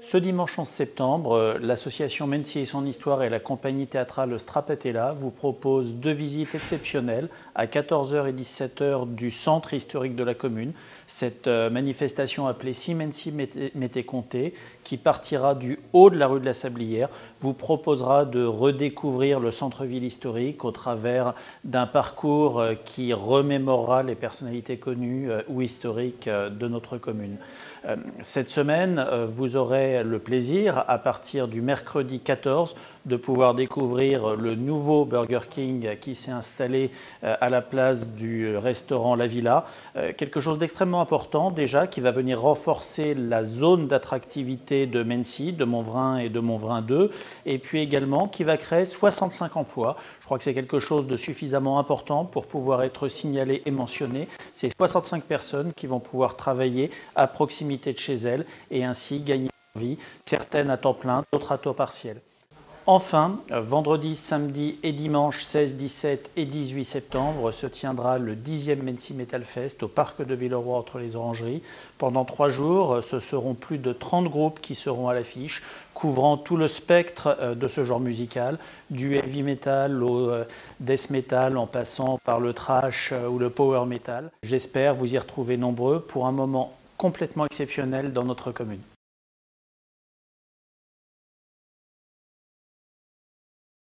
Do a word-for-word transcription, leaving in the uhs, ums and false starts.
Ce dimanche onze septembre, l'association Mency et son histoire et la compagnie théâtrale Strapatella vous proposent deux visites exceptionnelles à quatorze heures et dix-sept heures du centre historique de la commune. Cette manifestation appelée Si Mency m'était compté, qui partira du haut de la rue de la Sablière, vous proposera de redécouvrir le centre-ville historique au travers d'un parcours qui remémorera les personnalités connues ou historiques de notre commune. Cette semaine, vous aurez le plaisir, à partir du mercredi quatorze, de pouvoir découvrir le nouveau Burger King qui s'est installé à la place du restaurant La Villa. Quelque chose d'extrêmement important déjà, qui va venir renforcer la zone d'attractivité de Mency, de Montvrin et de Montvrin deux, et puis également qui va créer soixante-cinq emplois. Je crois que c'est quelque chose de suffisamment important pour pouvoir être signalé et mentionné. C'est soixante-cinq personnes qui vont pouvoir travailler à proximité de chez elles et ainsi gagner leur vie, certaines à temps plein, d'autres à temps partiel. Enfin, vendredi, samedi et dimanche seize, dix-sept et dix-huit septembre se tiendra le dixième Mency Metal Fest au parc de Villeroy entre les Orangeries. Pendant trois jours, ce seront plus de trente groupes qui seront à l'affiche, couvrant tout le spectre de ce genre musical, du heavy metal au death metal en passant par le thrash ou le power metal. J'espère vous y retrouver nombreux pour un moment complètement exceptionnel dans notre commune.